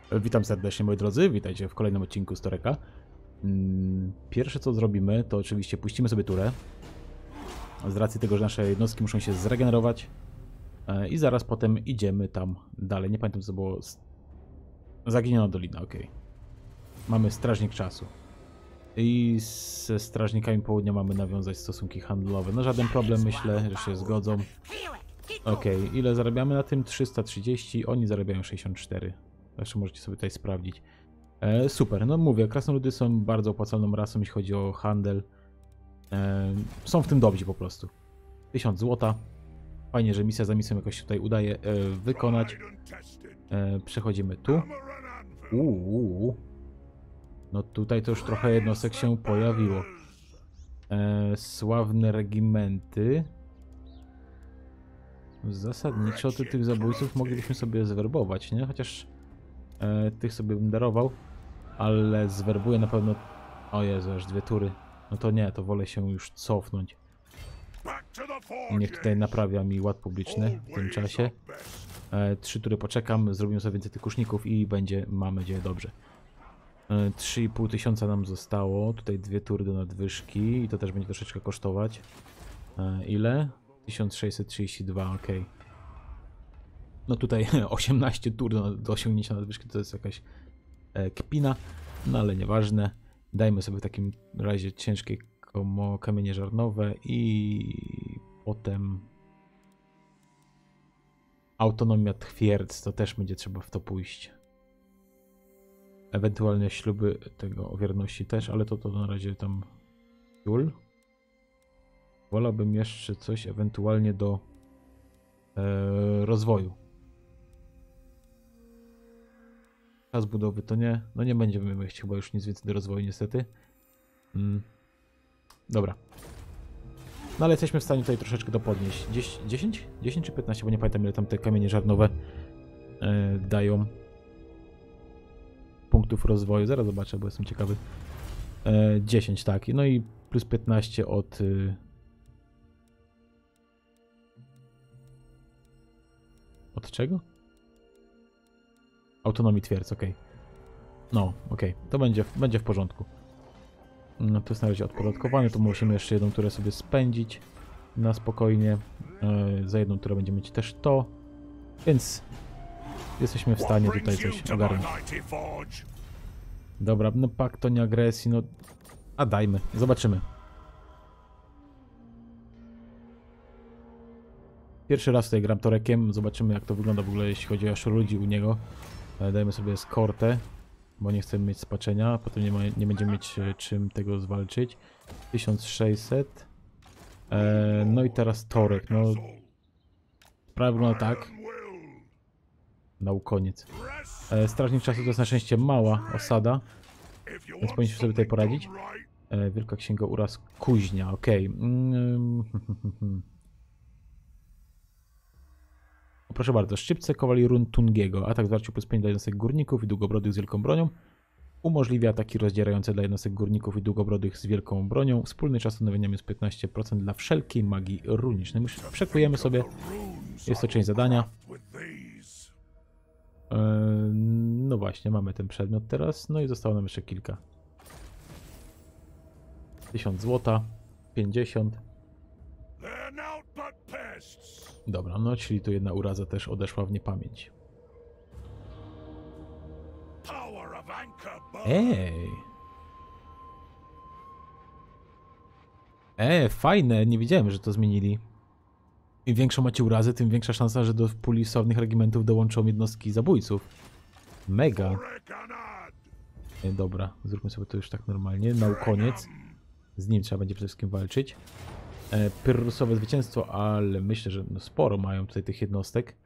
Witam serdecznie moi drodzy, witajcie w kolejnym odcinku Storeka. Pierwsze co zrobimy to oczywiście puścimy sobie turę. Z racji tego, że nasze jednostki muszą się zregenerować. I zaraz potem idziemy tam dalej. Nie pamiętam co było. Zaginiona dolina, ok. Mamy strażnik czasu. I ze strażnikami południa mamy nawiązać stosunki handlowe. No żaden problem, myślę, że się zgodzą. Ok, ile zarabiamy na tym? 330, oni zarabiają 64. Zresztą możecie sobie tutaj sprawdzić. Super, no mówię, krasnoludy są bardzo opłacalną rasą, jeśli chodzi o handel. Są w tym dobrzy po prostu. 1000 złota. Fajnie, że misja za misją jakoś się tutaj udaje wykonać. Przechodzimy tu. No tutaj to już trochę jednostek się pojawiło. Sławne regimenty. Zasadniczo tych zabójców moglibyśmy sobie zwerbować, nie? Chociaż tych sobie bym darował, ale zwerbuję na pewno... O Jezu, aż 2 tury. No to nie, to wolę się już cofnąć. Niech tutaj naprawia mi ład publiczny w tym czasie. 3 tury poczekam, zrobimy sobie więcej tych kuszników i będzie, mam nadzieję, dobrze. 3500 nam zostało, tutaj 2 tury do nadwyżki i to też będzie troszeczkę kosztować. Ile? 1632, ok. No tutaj 18 tur do osiągnięcia nadwyżki to jest jakaś kpina, no ale nieważne. Dajmy sobie w takim razie ciężkie kamienie żarnowe i potem autonomia twierdz, to też będzie trzeba w to pójść. Ewentualnie śluby tego o wierności też, ale to na razie tam Jul. Wolałbym jeszcze coś ewentualnie do rozwoju. Czas budowy to nie. No nie będziemy mieć chyba już nic więcej do rozwoju niestety. Dobra. No ale jesteśmy w stanie tutaj troszeczkę to podnieść. 10? 10 czy 15? Bo nie pamiętam ile tam te kamienie żarnowe dają punktów rozwoju. Zaraz zobaczę, bo jestem ciekawy. 10, tak. No i plus 15 od... Od czego? Autonomii twierdz, ok. No, ok. To będzie w porządku. No, to jest na razie odpodatkowane, to musimy jeszcze jedną turę sobie spędzić na spokojnie. Za jedną turę będziemy mieć też to. Więc jesteśmy w stanie tutaj coś ogarnąć. Dobra, no pakt to nie agresji, no... A dajmy, zobaczymy. Pierwszy raz tutaj gram Torekiem, zobaczymy jak to wygląda w ogóle jeśli chodzi o ludzi u niego. Dajmy sobie eskortę, bo nie chcemy mieć spaczenia, potem nie będziemy mieć czym tego zwalczyć. 1600. No i teraz Torek, no... Sprawa wygląda tak. Na koniec. Strażnik czasu to jest na szczęście mała osada, więc powinniśmy sobie tutaj poradzić. Wielka księga uraz kuźnia, okej. Proszę bardzo, szczypce kowali run Tungiego. Atak zwarciu plus 5 dla jednostek górników i długobrodych z wielką bronią. Umożliwia ataki rozdzierające dla jednostek górników i długobrodych z wielką bronią. Wspólny czas stanowienia jest 15% dla wszelkiej magii runicznej. My przekujemy sobie. Jest to część zadania. No właśnie, mamy ten przedmiot teraz. No i zostało nam jeszcze kilka. 1000 złota. 50. Dobra, no czyli tu jedna uraza też odeszła w niepamięć. Fajne, nie wiedziałem, że to zmienili. Im większą macie urazę, tym większa szansa, że do puli sławnych regimentów dołączą jednostki zabójców. Mega. Dobra, zróbmy sobie to już tak normalnie. Koniec. Z nim trzeba będzie przede wszystkim walczyć. Pyrrusowe zwycięstwo, ale myślę, że no sporo mają tutaj tych jednostek.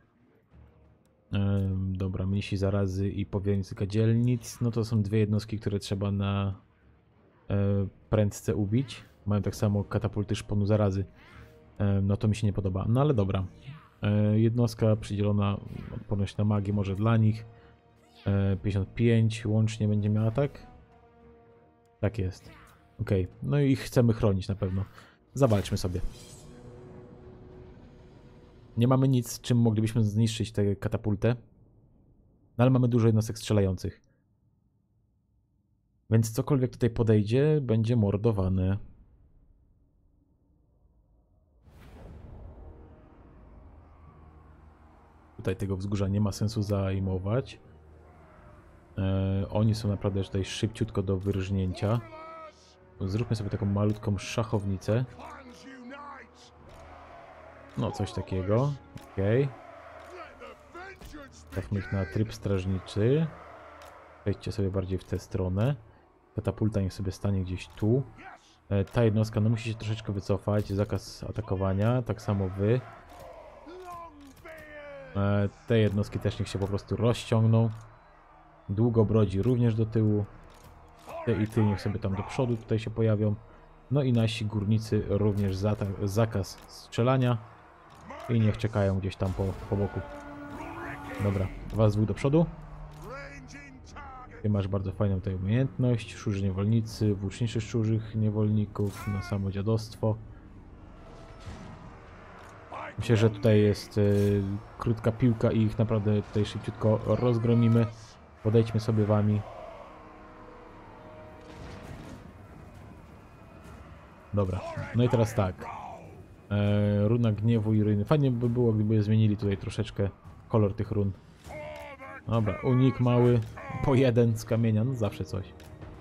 Dobra, mnisi zarazy i powiernicy dzielnic. No to są 2 jednostki, które trzeba na prędce ubić. Mają tak samo katapulty szponu zarazy. No to mi się nie podoba. No ale dobra. Jednostka przydzielona odporność na magię może dla nich. 55 łącznie będzie miała, tak? Tak jest. Ok, no i chcemy chronić na pewno. Zawalczmy sobie. Nie mamy nic, czym moglibyśmy zniszczyć tę katapultę. No ale mamy dużo jednostek strzelających. Więc cokolwiek tutaj podejdzie, będzie mordowane. Tutaj tego wzgórza nie ma sensu zajmować. Oni są naprawdę tutaj szybciutko do wyrżnięcia. Zróbmy sobie taką malutką szachownicę. No, coś takiego. Okej. Stawmy ich na tryb strażniczy. Przejdźcie sobie bardziej w tę stronę. Katapulta niech sobie stanie gdzieś tu. Ta jednostka no musi się troszeczkę wycofać. Zakaz atakowania. Tak samo wy. Te jednostki też niech się po prostu rozciągną. Długobrodzi również do tyłu. Te i ty niech sobie tam do przodu tutaj się pojawią. No i nasi górnicy również zakaz strzelania. I niech czekają gdzieś tam po boku. Dobra, was dwóch do przodu. Ty masz bardzo fajną tutaj umiejętność. Szczurzy niewolnicy, włóczniczy szczurzych niewolników na samo dziadostwo. Myślę, że tutaj jest krótka piłka i ich naprawdę tutaj szybciutko rozgromimy. Podejdźmy sobie wami. Dobra, no i teraz tak. Runa gniewu i ruiny. Fajnie by było, gdyby zmienili tutaj troszeczkę kolor tych run. Dobra, unik mały, po jeden z kamienia, no zawsze coś.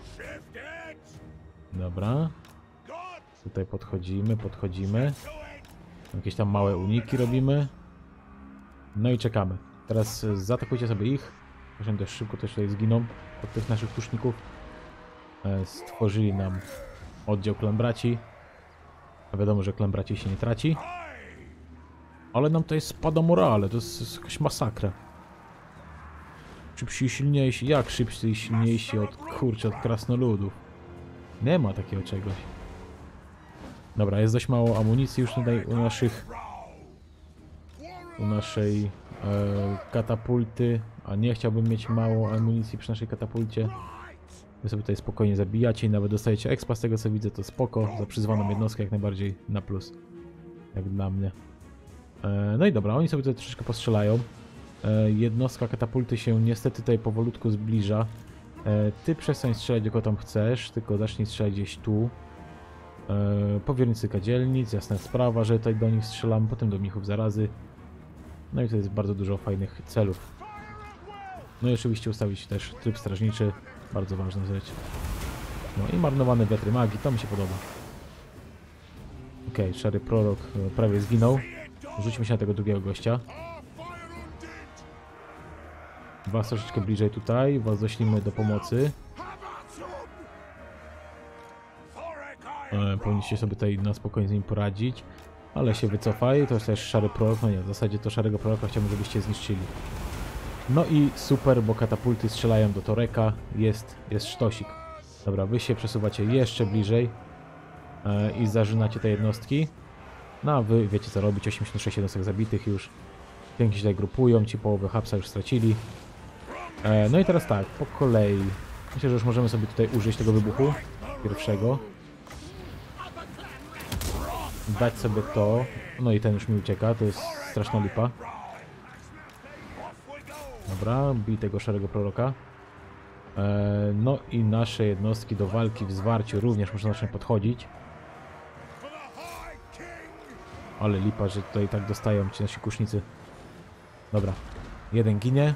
Dobra. Tutaj podchodzimy. Jakieś tam małe uniki robimy. No i czekamy. Teraz zaatakujcie sobie ich. Proszę też szybko też tutaj zginą od tych naszych tuszników. Stworzyli nam oddział klembraci. A wiadomo, że klembraci się nie traci. Ale nam tutaj spada morale, to jest jakaś masakra. Szybsi i silniejsi, jak szybsi i silniejsi od, kurczę, od krasnoludów. Nie ma takiego czegoś. Dobra, jest dość mało amunicji już tutaj u naszej katapulty. A nie chciałbym mieć mało amunicji przy naszej katapulcie. Wy sobie tutaj spokojnie zabijacie i nawet dostajecie expa z tego co widzę, to spoko. Za przyzwaną jednostkę jak najbardziej na plus. Jak dla mnie. No i dobra, oni sobie tutaj troszeczkę postrzelają. Jednostka katapulty się niestety tutaj powolutku zbliża. Ty przestań strzelać, tylko tam chcesz, tylko zacznij strzelać gdzieś tu. Powiernicy kadzielnic, jasna sprawa, że tutaj do nich strzelamy, potem do mnichów zarazy. No i to jest bardzo dużo fajnych celów. No i oczywiście ustawić też tryb strażniczy, bardzo ważna rzecz. No i marnowane wiatry magii, to mi się podoba. Okej, szary prorok prawie zginął. Rzućmy się na tego drugiego gościa. Was troszeczkę bliżej tutaj, was doślimy do pomocy. Powinniście sobie tutaj na spokojnie z nim poradzić. Ale się wycofaj, to jest też szary prorok, no nie, w zasadzie to szarego proroka chciałbym, żebyście zniszczyli. No i super, bo katapulty strzelają do Toreka, jest sztosik. Dobra, wy się przesuwacie jeszcze bliżej i zażynacie te jednostki. No a wy wiecie co robić, 86 jednostek zabitych już. Pięknie się tutaj grupują, ci połowę hapsa już stracili. No i teraz tak, po kolei. Myślę, że już możemy sobie tutaj użyć tego wybuchu pierwszego. Dać sobie to. No i ten już mi ucieka, to jest straszna lipa. Dobra, bij tego szarego proroka. No i nasze jednostki do walki w zwarciu również muszą zacząć podchodzić. Ale lipa, że tutaj tak dostają ci nasi kusznicy. Dobra, jeden ginie.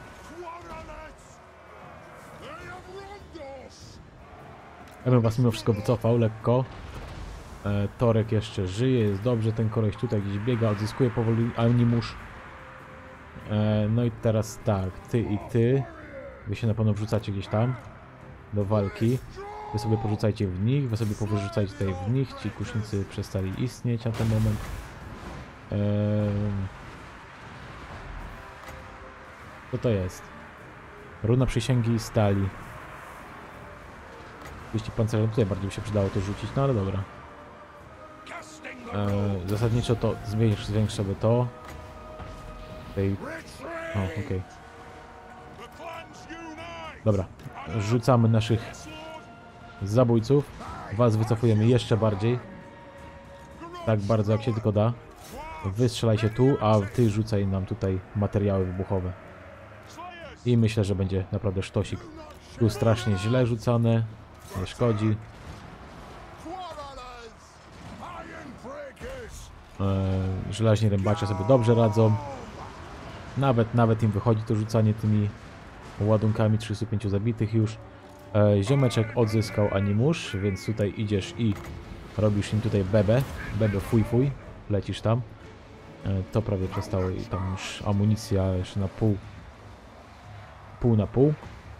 Ja bym was mimo wszystko wycofał lekko. Torek jeszcze żyje, jest dobrze, ten koleś tutaj gdzieś biega, odzyskuje powoli animusz. No i teraz tak, ty i ty. Wy się na pewno wrzucacie gdzieś tam do walki. Wy sobie porzucajcie w nich, wy sobie porzucajcie tutaj w nich. Ci kusznicy przestali istnieć na ten moment. Co to jest? Runa przysięgi stali. Jeśli pancerze, tutaj bardziej by się przydało to rzucić, no ale dobra. Zasadniczo to zwiększ sobie to. Tutaj. O, okej. Dobra, rzucamy naszych zabójców. Was wycofujemy jeszcze bardziej. Tak bardzo jak się tylko da. Wy strzelajcie tu, a ty rzucaj nam tutaj materiały wybuchowe. I myślę, że będzie naprawdę sztosik. Tu strasznie źle rzucane. Nie szkodzi. Żelaźni rębacze sobie dobrze radzą. Nawet im wychodzi to rzucanie tymi ładunkami. 35 zabitych już. Ziomeczek odzyskał animusz, więc tutaj idziesz i robisz im tutaj bebę. Bebę fuj fuj. Lecisz tam. To prawie przestało i tam już amunicja jeszcze na pół. Pół na pół.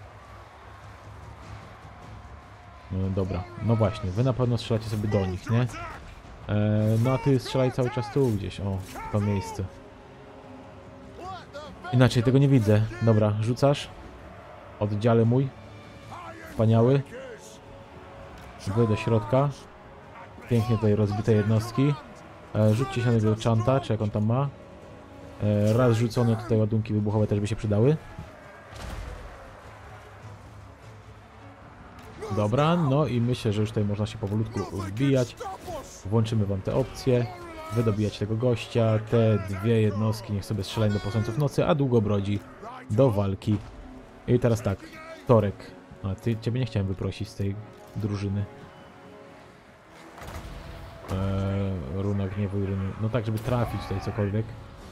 Dobra, no właśnie, wy na pewno strzelacie sobie do nich, nie? No a ty strzelaj cały czas tu gdzieś, o, w to miejsce. Inaczej tego nie widzę. Dobra, rzucasz. Oddziale mój. Wspaniały. Wy do środka. Pięknie tutaj rozbite jednostki. Rzućcie się na tego czanta, czy jak on tam ma. Raz rzucone tutaj ładunki wybuchowe też by się przydały. Dobra, no i myślę, że już tutaj można się powolutku wbijać. Włączymy wam te opcje. Wydobijać tego gościa. Te dwie jednostki niech sobie strzelają do posłańców nocy, a długobrodzi do walki. I teraz tak, Torek. A ciebie nie chciałem wyprosić z tej drużyny. Runa gniewu i runy. No tak, żeby trafić tutaj cokolwiek.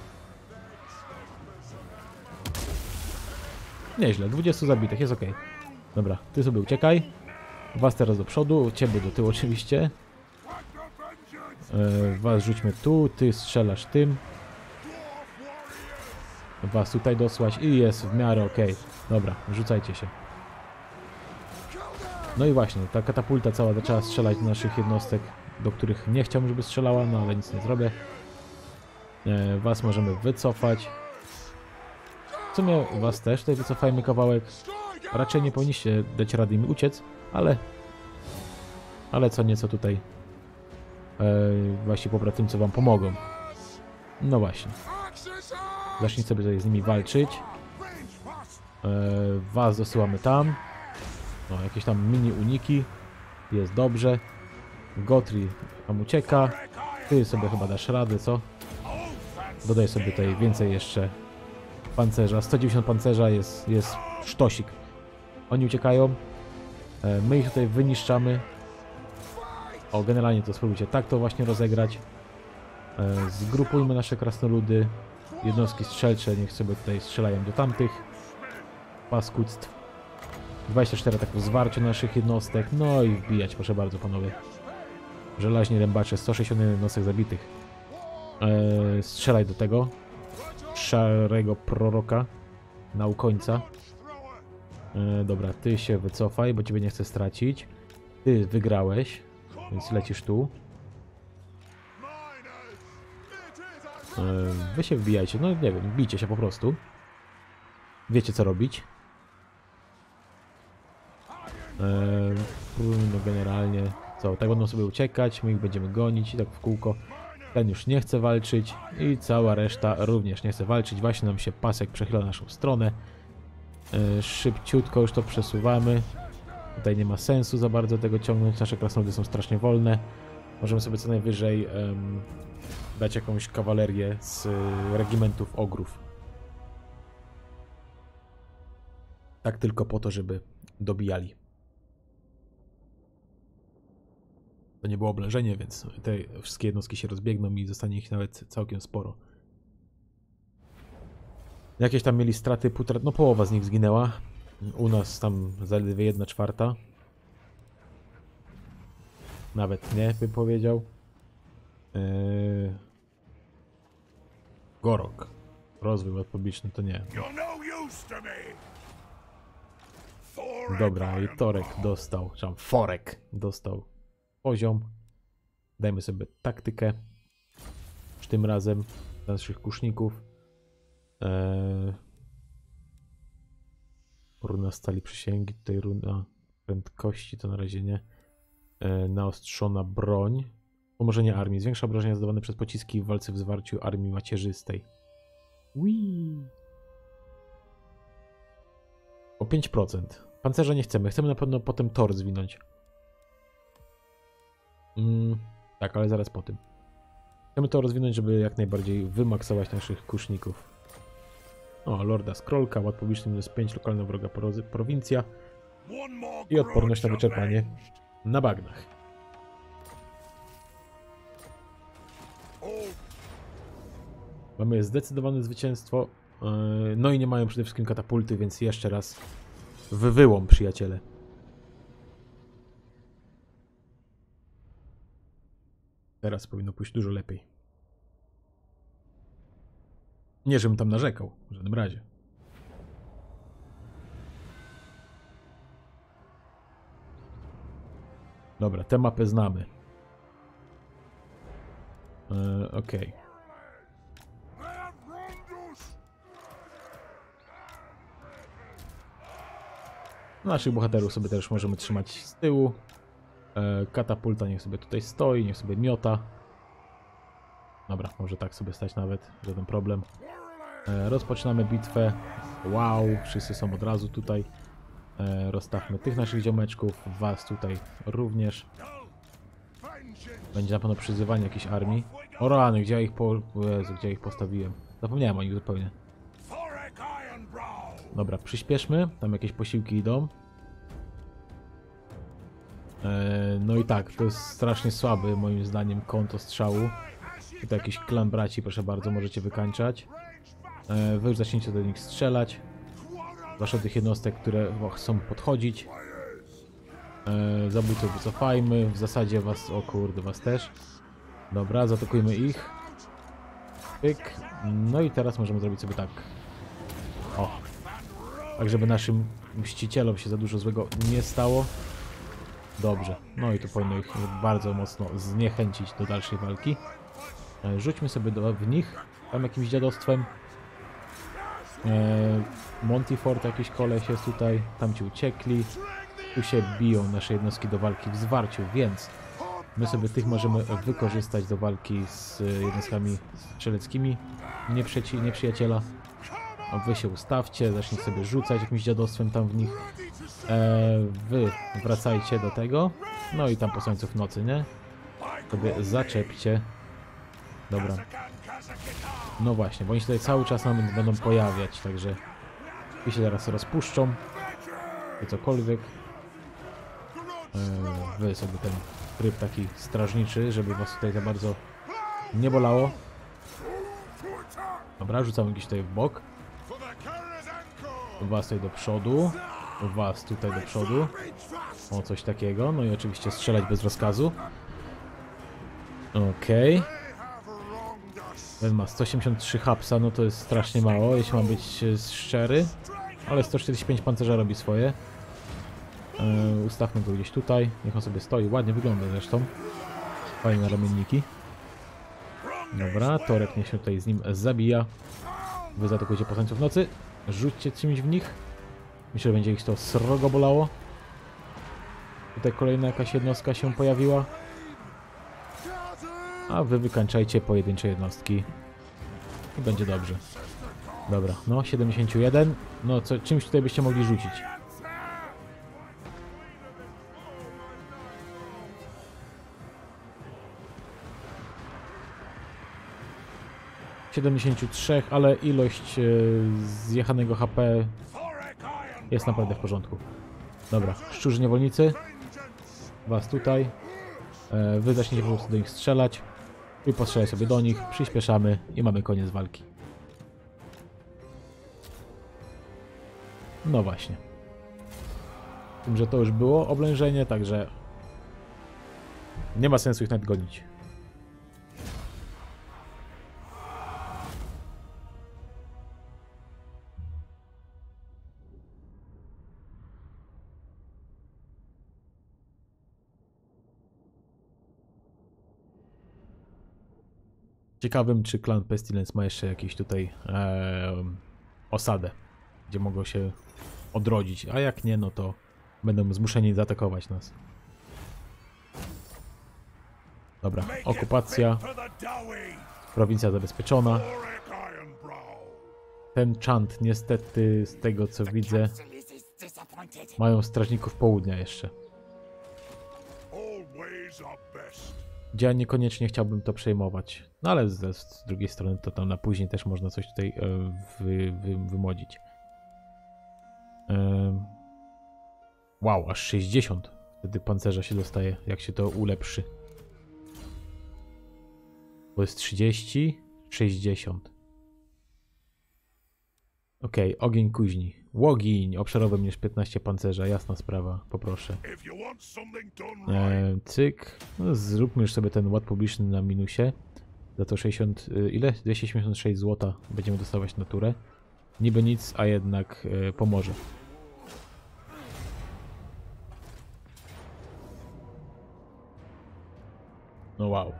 Nieźle, 20 zabitych, jest ok. Dobra, ty sobie uciekaj. Was teraz do przodu, ciebie do tyłu oczywiście. Was rzućmy tu, ty strzelasz tym. Was tutaj dosłać i jest w miarę ok. Dobra, rzucajcie się. No i właśnie, ta katapulta cała zaczęła strzelać do naszych jednostek, do których nie chciałbym, żeby strzelała, no ale nic nie zrobię. Was możemy wycofać. W sumie was też tutaj wycofajmy kawałek. Raczej nie powinniście dać rady im uciec, ale co nieco tutaj właśnie pobratymcy wam pomogą. No właśnie. Zacznij sobie tutaj z nimi walczyć. Was dosyłamy tam. No, jakieś tam mini uniki. Jest dobrze. Gotri tam ucieka. Ty sobie chyba dasz radę, co? Dodaj sobie tutaj więcej jeszcze pancerza. 190 pancerza jest sztosik. Oni uciekają. My ich tutaj wyniszczamy. O, generalnie to spróbujcie tak to właśnie rozegrać. Zgrupujmy nasze krasnoludy. Jednostki strzelcze niech sobie tutaj strzelają do tamtych paskudztw. 24 tak w zwarciu naszych jednostek. No i wbijać, proszę bardzo panowie. Żelaźni rębacze, 160 jednostek zabitych. Strzelaj do tego szarego proroka naukońca. Dobra, ty się wycofaj, bo ciebie nie chcę stracić. Ty wygrałeś, więc lecisz tu. Wy się wbijajcie, no nie wiem, bijcie się po prostu. Wiecie co robić. No generalnie co, tak będą sobie uciekać, my ich będziemy gonić i tak w kółko. Ten już nie chce walczyć i cała reszta również nie chce walczyć. Właśnie nam się pasek przechyla na naszą stronę. Szybciutko już to przesuwamy. Tutaj nie ma sensu za bardzo tego ciągnąć. Nasze krasnoludy są strasznie wolne. Możemy sobie co najwyżej dać jakąś kawalerię z regimentów ogrów. Tak tylko po to, żeby dobijali. To nie było oblężenie, więc te wszystkie jednostki się rozbiegną i zostanie ich nawet całkiem sporo. Jakieś tam mieli straty, no połowa z nich zginęła. U nas tam zaledwie 1/4. Nawet nie, bym powiedział. Gorok. Rozwój odpobiczny to nie. Dobra, i Torek dostał, czy tam Forek dostał poziom. Dajmy sobie taktykę. Już tym razem dla naszych kuszników. Runa stali przysięgi, tutaj runa prędkości to na razie nie. Naostrzona broń. Pomożenie armii. Zwiększa obrażenia zadawane przez pociski w walce w zwarciu armii macierzystej. Wii. O 5%. Pancerza nie chcemy. Chcemy na pewno potem tor zwinąć. Tak, ale zaraz po tym. Chcemy to rozwinąć, żeby jak najbardziej wymaksować naszych kuszników. O, Lorda Scrollka, ład publiczny minus 5, lokalna wroga prowincja i odporność na wyczerpanie na bagnach. Mamy zdecydowane zwycięstwo. No i nie mają przede wszystkim katapulty, więc jeszcze raz wyłom, przyjaciele. Teraz powinno pójść dużo lepiej. Nie, żebym tam narzekał, w żadnym razie. Dobra, tę mapę znamy. Okej. Naszych bohaterów sobie też możemy trzymać z tyłu. Katapulta niech sobie tutaj stoi, niech sobie miota. Dobra, może tak sobie stać nawet, żaden problem. Rozpoczynamy bitwę. Wow, wszyscy są od razu tutaj. Rozstawmy tych naszych ziomeczków, was tutaj również. Będzie na pewno przyzywanie jakiejś armii. O rany, gdzie ja ich postawiłem? Zapomniałem o nich zupełnie. Dobra, przyspieszmy, tam jakieś posiłki idą. No i tak, to jest strasznie słaby moim zdaniem kąt ostrzału. Tutaj jakiś klan braci, proszę bardzo, możecie wykańczać. Wy już zacznijcie do nich strzelać. Zwłaszcza tych jednostek, które chcą podchodzić. Zabójców wycofajmy. W zasadzie was... O kurde, was też. Dobra, zaatakujmy ich. Pyk. No i teraz możemy zrobić sobie tak. O. Tak, żeby naszym mścicielom się za dużo złego nie stało. Dobrze. No i to powinno ich bardzo mocno zniechęcić do dalszej walki. Rzućmy sobie w nich tam jakimś dziadostwem. Montifort jakiś koleś jest tutaj. Tam ci uciekli. Tu się biją nasze jednostki do walki w zwarciu, więc my sobie tych możemy wykorzystać do walki z jednostkami strzeleckimi nieprzyjaciela. Wy się ustawcie, zacznijcie sobie rzucać jakimś dziadostwem tam w nich. Wy wracajcie do tego. No i tam posłańców nocy, nie? Sobie zaczepcie. Dobra. No właśnie, bo oni się tutaj cały czas nam będą pojawiać, także i się zaraz rozpuszczą. Czy cokolwiek. Wy sobie ten tryb taki strażniczy, żeby was tutaj za bardzo nie bolało. Dobra, rzucamy gdzieś tutaj w bok. Was tutaj do przodu. Was tutaj do przodu. O, coś takiego. No i oczywiście strzelać bez rozkazu. Okej. Ten ma 183 hapsa, no to jest strasznie mało, jeśli mam być szczery. Ale 145 pancerza robi swoje. Ustawmy go gdzieś tutaj. Niech on sobie stoi. Ładnie wygląda zresztą. Fajne ramienniki. Dobra, Torek niech się tutaj z nim zabija. Wy zaatakujcie posłańców nocy. Rzućcie czymś w nich. Myślę, że będzie ich to srogo bolało. Tutaj kolejna jakaś jednostka się pojawiła. A wy wykańczajcie pojedyncze jednostki. I będzie dobrze. Dobra, no 71. No czymś tutaj byście mogli rzucić. ...73, ale ilość zjechanego HP jest naprawdę w porządku. Dobra, szczurzy niewolnicy. Was tutaj. Wy zaczniecie po prostu do nich strzelać. I postrzelaj sobie do nich, przyspieszamy i mamy koniec walki. No właśnie. Tym, że to już było oblężenie, także nie ma sensu ich nadgonić. Ciekawym, czy klan Pestilence ma jeszcze jakieś tutaj osadę, gdzie mogą się odrodzić, a jak nie, no to będą zmuszeni zaatakować nas. Dobra, okupacja. Prowincja zabezpieczona. Ten chant, niestety, z tego co widzę, mają strażników południa jeszcze. gdzie ja niekoniecznie chciałbym to przejmować. No ale z drugiej strony to tam na później też można coś tutaj wymodzić. Wow, aż 60 wtedy pancerza się dostaje, jak się to ulepszy. To jest 30, 60. Okej, ogień kuźni. Łogiń, obszarowy mniejsz 15 pancerza, jasna sprawa, poproszę. Cyk. No, zróbmy już sobie ten ład publiczny na minusie. Za to 60, ile? 276 zł będziemy dostawać na turę. Niby nic, a jednak pomoże. No wow.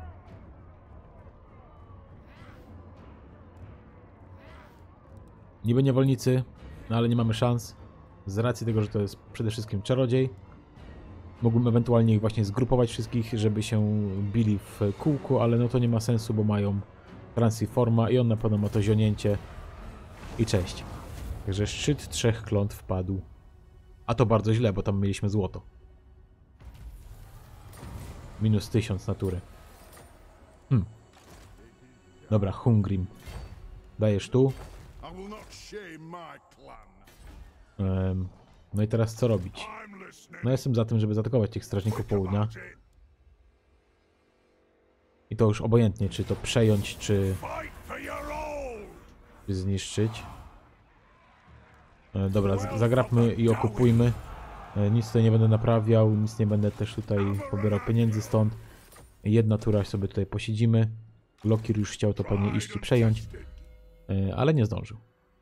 Niby niewolnicy, no ale nie mamy szans. Z racji tego, że to jest przede wszystkim czarodziej. Mógłbym ewentualnie ich właśnie zgrupować wszystkich, żeby się bili w kółku, ale no to nie ma sensu, bo mają Transforma i on na pewno ma to zionięcie. I cześć. Także szczyt 3 klątw wpadł. A to bardzo źle, bo tam mieliśmy złoto. Minus 1000 natury. Dobra, Hungrim. Dajesz tu. No i teraz co robić? No jestem za tym, żeby zaatakować tych strażników południa. I to już obojętnie, czy to przejąć, czy zniszczyć. Dobra, zagrabmy i okupujmy. Nic tutaj nie będę naprawiał, nic nie będę też tutaj pobierał pieniędzy stąd. Jedna tura sobie tutaj posiedzimy. Lokir już chciał to pewnie iść i przejąć, ale nie zdążył.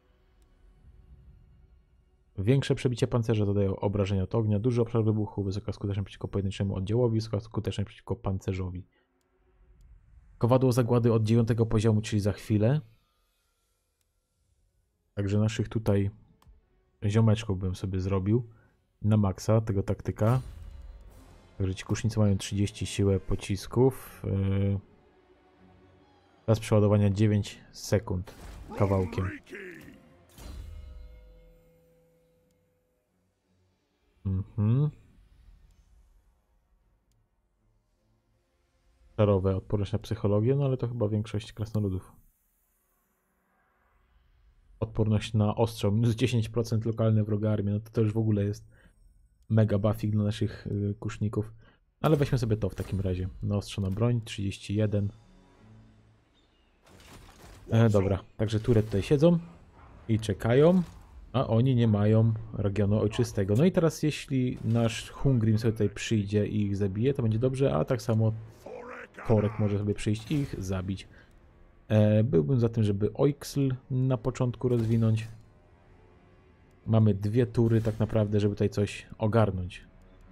Większe przebicie pancerza dodają obrażenia od ognia, duży obszar wybuchu, wysoka skuteczność przeciwko pojedynczemu oddziałowi, wysoka skuteczność przeciwko pancerzowi. Kowadło zagłady od 9 poziomu, czyli za chwilę. Także naszych tutaj ziomeczków bym sobie zrobił na maksa tego taktyka. Także ci kusznicy mają 30 siłę pocisków. Czas przeładowania 9 sekund kawałkiem. Czarowe, odporność na psychologię, no ale to chyba większość krasnoludów. Odporność na ostrzał, minus 10% lokalne wroga armii, no to już w ogóle jest mega buffik dla naszych kuszników. Ale weźmy sobie to w takim razie. Naostrzona broń, 31. Dobra, także tury tutaj siedzą i czekają, a oni nie mają regionu ojczystego. No i teraz jeśli nasz Hungrim sobie tutaj przyjdzie i ich zabije, to będzie dobrze, a tak samo Torek może sobie przyjść i ich zabić. Byłbym za tym, żeby Oixl na początku rozwinąć. Mamy 2 tury tak naprawdę, żeby tutaj coś ogarnąć.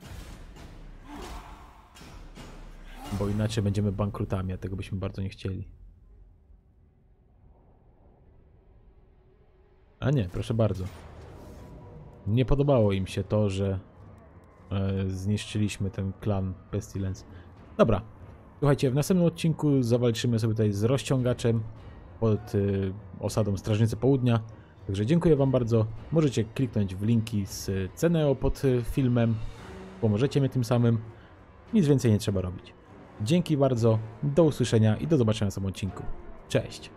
Bo inaczej będziemy bankrutami, a tego byśmy bardzo nie chcieli. A nie, proszę bardzo. Nie podobało im się to, że zniszczyliśmy ten klan Pestilence. Dobra, słuchajcie, w następnym odcinku zawalczymy sobie tutaj z rozciągaczem pod osadą Strażnicy Południa. Także dziękuję wam bardzo. Możecie kliknąć w linki z Ceneo pod filmem. Pomożecie mi tym samym. Nic więcej nie trzeba robić. Dzięki bardzo, do usłyszenia i do zobaczenia w samym odcinku. Cześć!